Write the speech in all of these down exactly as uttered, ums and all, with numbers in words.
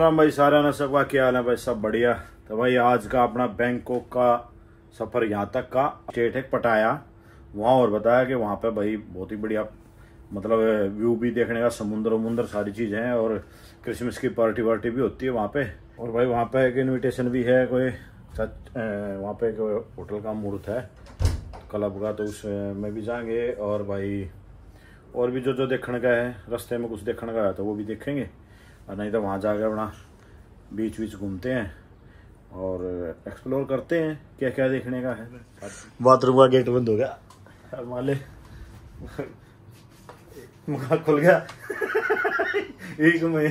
राम भाई सारा न सबका क्या हाल है भाई, सब बढ़िया। तो भाई आज का अपना बैंकॉक का सफ़र यहाँ तक का स्टेट है पटाया वहाँ, और बताया कि वहाँ पे भाई बहुत ही बढ़िया मतलब व्यू भी देखने का, समुद्र वमुंद्र सारी चीज़ें हैं, और क्रिसमस की पार्टी वार्टी भी होती है वहाँ पे। और भाई वहाँ पे एक इनविटेशन भी है, कोई वहाँ पे कोई होटल का मुहूर्त है क्लब का, तो उसमें भी जाएंगे। और भाई और भी जो जो देखने का है, रास्ते में कुछ देखने का है तो वो भी देखेंगे, और नहीं तो वहाँ जाकर अपना बीच बीच घूमते हैं और एक्सप्लोर करते हैं क्या क्या देखने का है। बाथरूम का गेट बंद हो गया, माले मुखा खुल गया एक में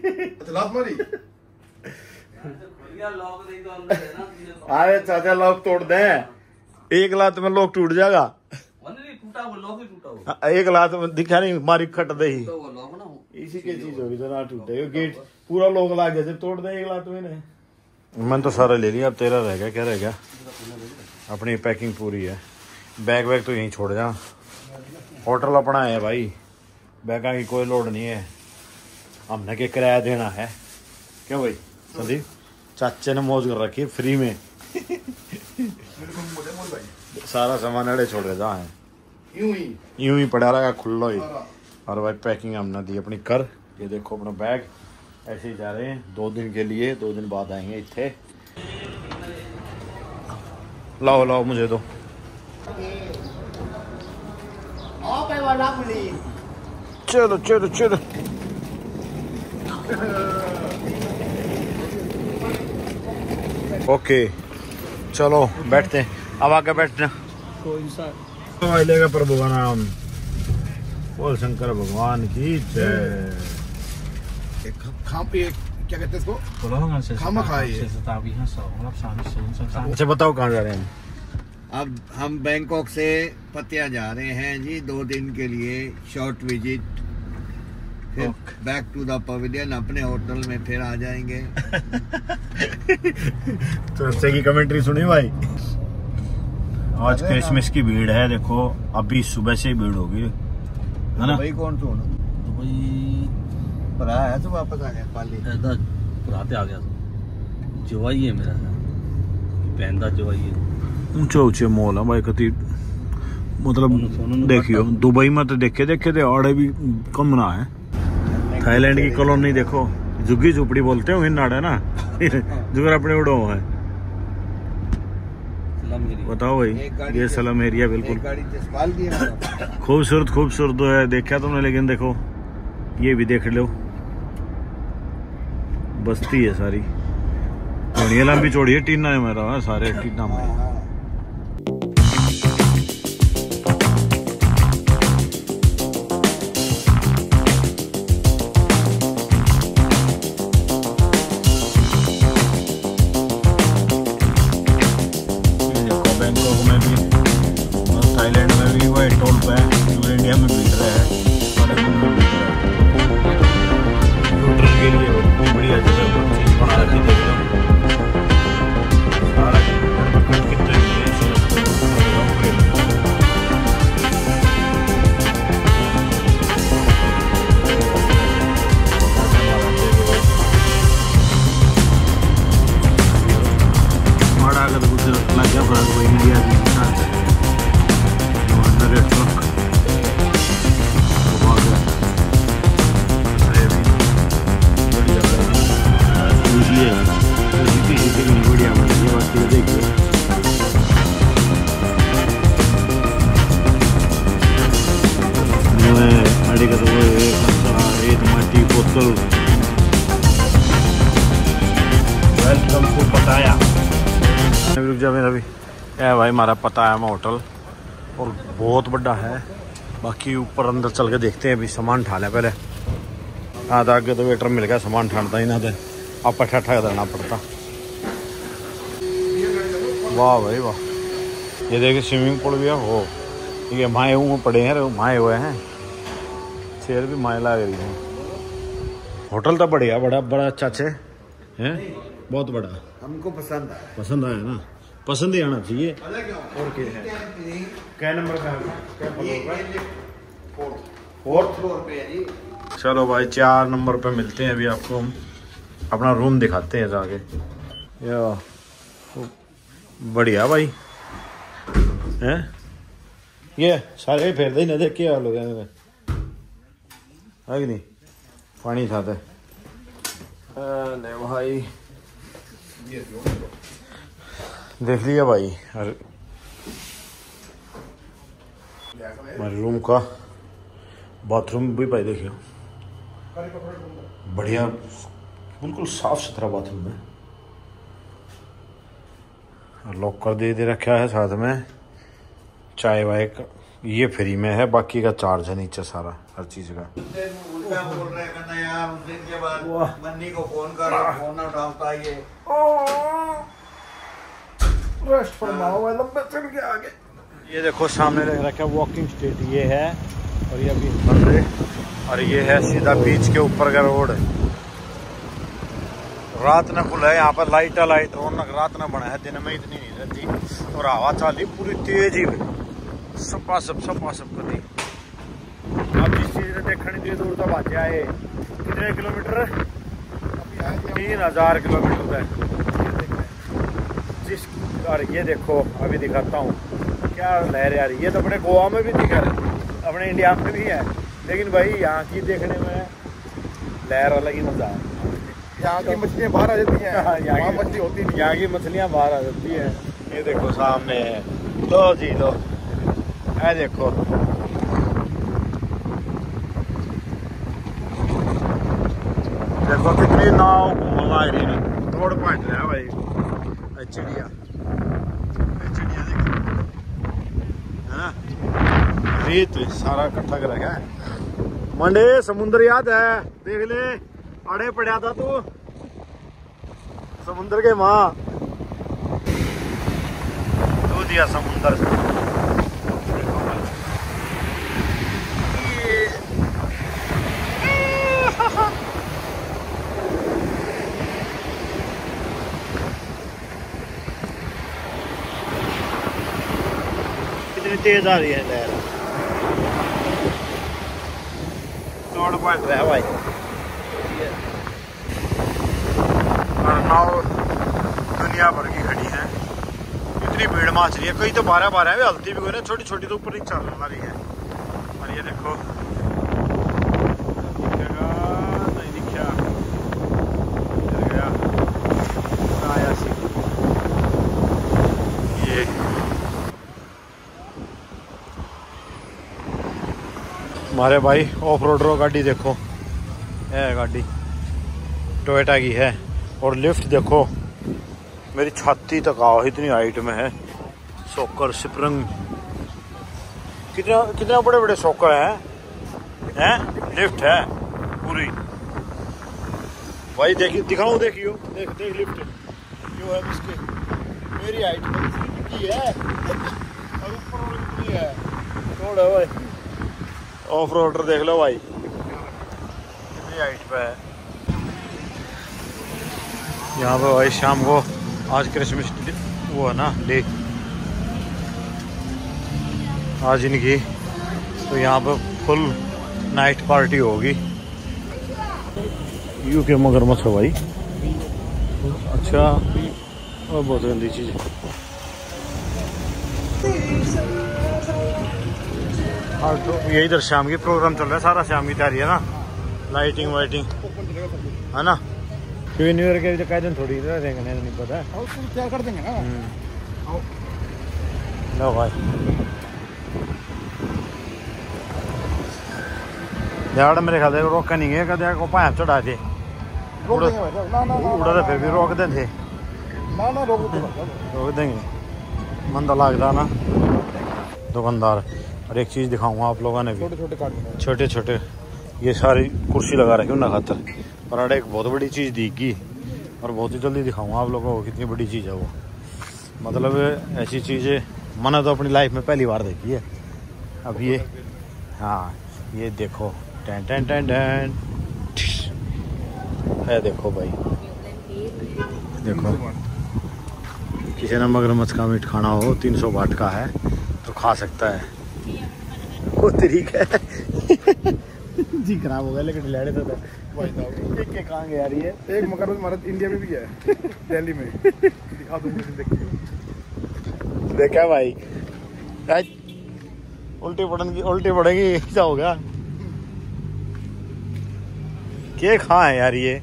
अरे चाचा लॉक तोड़ दे, एक लात में लॉक टूट जाएगा, एक लात में दिखा नहीं मारी खट दे ही इसी की चीज होगी, तो ना टूटे गेट पूरा लोग ला गया जब तोड़ दे एक लात में ने। मैंने तो सारा ले लिया, अब तेरा रह गया, क्या रह गया? अपनी पैकिंग पूरी है, बैग वैग तो यहीं छोड़ जा, होटल अपना है भाई, बैगा की कोई लोड नहीं है, हमने के किराया देना है। क्यों भाई संदीप, चाचे ने मौज कर रखी है फ्री में सारा सामान अड़े छोड़ के जा है, यूं ही यूं ही पड़ा रहा खुल्लो ही। और भाई पैकिंग हमने दी अपनी कर, ये देखो अपना बैग, ऐसे ही जा रहे हैं दो दिन के लिए, दो दिन बाद आएंगे इत्थे। लाओ लाओ मुझे दो, चलो चलो चलो ओके चलो बैठते हैं, अब आके बैठना। प्रभु का नाम बोल, शंकर भगवान की जय। क्या कहते हैं इसको? अच्छा बताओ कहाँ जा रहे हैं? अब हम बैंकॉक से पतिया जा रहे हैं जी, दो दिन के लिए शॉर्ट विजिट, फिर बैक टू द पवेलियन अपने होटल में फिर आ जाएंगे। तो अच्छे की कमेंट्री सुनी भाई। आज क्रिसमस की भीड़ है, देखो अभी सुबह से ही भीड़ होगी, है ना? भाई कौन सुन दुबई भरा है तो वापस आ गया, पाली भराते आ गया तो जवाई है मेरा, पहनदा जवाई है। ऊंचे ऊंचे मॉल है भाई, कति मतलब देखियो दुबई में तो देखे देखे थे आड़े भी कम ना है। थाईलैंड की कॉलोनी देखो, झुग्गी झुपड़ी बोलते हो नाड़ा ना जुगर अपने उड़ो है। बताओ भाई, ये सलम एरिया बिल्कुल खूबसूरत खूबसूरत है, देखा तुमने? लेकिन देखो ये भी देख लो, बस्ती है सारी, घोड़िया लंबी चौड़ी है, टीना है मेरा सारे टीना में। थाईलैंड में भी वही टोल पे है, पूरे इंडिया में भीड़ रहा है, न्यूट्रल के लिए बढ़िया जगह चीज बना रखी, देख लो सारा कितने माड़ा अगर गुजरात लग गया फर्क वही इंडिया की वेलकम टू पटाया। रुक जा मेरा भी है भाई, हमारा पटाया में होटल, और बहुत बड़ा है। बाकी ऊपर अंदर चल के देखते हैं, अभी सामान ठा लिया पहले, हाँ तो आगे तो वेटर मिल गया, सामान ठानता ही ना तो आप पठा ठा देना पड़ता। वाह भाई वाह, ये देखिए स्विमिंग पूल भी है, हो ये माए हुए पड़े हैं, माए हुए हैं, चेयर भी माए लग रही है। होटल तो बढ़िया, बड़ा बड़ा अच्छा अच्छे हैं, बहुत बड़ा, हमको पसंद आया, पसंद आया ना, पसंद ही आना चाहिए। और क्या है, क्या नंबर का है? फोर्थ फ्लोर पे है जी। चलो भाई चार नंबर पे मिलते हैं अभी आपको हम, अपना रूम दिखाते हैं जाके। या बढ़िया भाई हैं, ये सारे फेर दे ना देख के हाल हो गया है कि नहीं, पानी साथ है। ले भाई देख लिया भाई हमारे रूम का बाथरूम भी भाई देखियो, बढ़िया बिल्कुल साफ सुथरा बाथरूम है। लॉकर दे दे रखा है साथ में, चाय वाय का ये फ्री में है, बाकी का चार्ज है नीचे सारा हर चीज का। उल्टा बोल रहे हैं कहना यार, उस दिन के बाद मन्नी को फोन कर, फोन ना उठाता ये रेस्ट फरमाओ लंबे चल के आगे। ये देखो सामने देख रखा है वॉकिंग स्ट्रीट ये है, और ये अभी बंद है, और ये है सीधा बीच के ऊपर का रोड। रात न खुला है यहाँ पर, लाइट लाइट रौनक रात न बना है, दिन में इतनी नहीं रहती। और हवा चाली पूरी तेज ही सपा सब सपा सब कर दी। अब जिस चीज ने देखने दी दूर तो बात आए कितने किलोमीटर, तीन हजार किलोमीटर है जिस। और ये देखो अभी दिखाता हूँ क्या लहर आ रही है। ये तो अपने गोवा में भी दिखा रही, अपने इंडिया में भी है, लेकिन भाई यहाँ की देखने में लहर अलग ही मजा है। यहाँ की मछलियाँ बाहर आ जाती हैं, यहाँ मछली होती नहीं, यहाँ की मछलियाँ बाहर आ जाती हैं। ये देखो सामने है, लो जी लो, है देखो देखो कितनी नाव घूमवा रही है, तोड़ पॉइंट रहा भाई। चिड़िया चिड़िया देखो है ना, रेत सारा इकट्ठा कर रखा है। मंडे समुद्र याद है, देख ले अड़े पड़ा था तू समुद्र के माँ, दो दिया समुद्र। कितनी तेज आ रही है लहर, तोड़ पॉइंट रहा भाई। और नाव दुनिया भर की खड़ी है, इतनी भीड़ माच रही है, कई तो बारह बारह है हल्दी भी कोई ना, छोटी छोटी तो ऊपर ही चल रही है। और ये देखो नहीं दिखा आया सी ये हमारे भाई ऑफ रोडर गाड़ी देखो है, गाड़ी टोयोटा की है। और लिफ्ट देखो मेरी छाती तक आओ, इतनी हाइट में है। सोकर स्प्रिंग कितना कितना बड़े बड़े सोकर हैं हैं, लिफ्ट है पूरी भाई। देखिए दिखाऊं, देखियो देख देख लिफ्ट क्यों है इसके, मेरी हाइट की है और ऊपर कितनी है, थोड़ा भाई ऑफ रोडर देख लो भाई कितनी हाइट पे है। यहाँ पे भाई शाम को आज क्रिसमस वो है ना डे आज इनकी, तो यहाँ पे फुल नाइट पार्टी होगी। यू के मगरमच्छ है भाई, अच्छा और बहुत गंदी चीज़ है। हाँ तो ये इधर शाम की प्रोग्राम चल रहा है, सारा शाम की तैयारी है ना, लाइटिंग वाइटिंग है ना, क्योंकि न्यू ईयर के तो कई दिन थोड़ी रहेंगे, नहीं पता है क्या कर देंगे ना। लो भाई यार मेरे ख्याल से रोका नहीं है, कदे को पाँच चढ़ा थे उड़ा, फिर भी रोक दे थे ना ना रोक रोक देंगे, मंदा लगता ना दुकानदार। और एक चीज़ दिखाऊंगा आप लोगों ने भी, छोटे छोटे काट छोटे छोटे ये सारी कुर्सी लगा रखी उन्हें खातर, पर एक बहुत बड़ी चीज़ दिखी और बहुत ही जल्दी दिखाऊंगा आप लोगों को कितनी बड़ी चीज़ है वो। मतलब ऐसी चीज़ें मैंने तो अपनी लाइफ में पहली बार देखी है। अब ये हाँ ये देखो टेन टेन टेन टेन है, देखो भाई देखो, किसी ने मगरमच्छ का मीट खाना हो तीन सौ बाट का है तो खा सकता है, वो तरीका है जी खराब हो गया लेकिन लड़े तो भाई साहब के के कहाँ गया रही है? एक मगरमच्छ हमारे इंडिया में भी है दिल्ली में दिखा दूंगी देखिए देखा भाई आज उल्टी पड़ेगी उल्टी पड़ेगी क्या हो गया के कहाँ है यार ये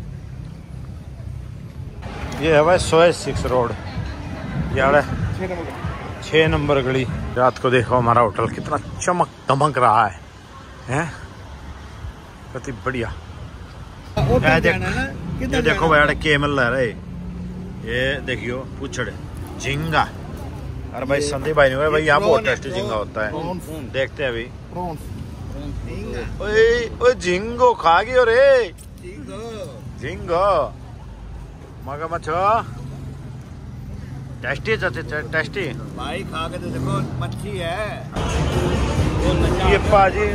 ये है भाई सोए सिक्स रोड यार छह नंबर छः नंबर गली। रात को देखो हमारा होटल कितना चमक दमक रहा है हैं कितनी बढ़िया। ये देख, ये देखो भाई केमल रह रहे ये देखियो पूछड़ झींगा। अरे भाई संदीप भाई ने भाई यहाँ बहुत टेस्टी झींगा होता है देखते हैं अभी। प्रॉन्स ओए ओए झींगो खा गई रे झींगो मगर मच्छो टेस्टी है टेस्टी भाई खा के तो देखो मच्छी है ये पाजी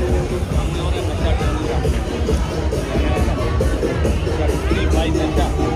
भाई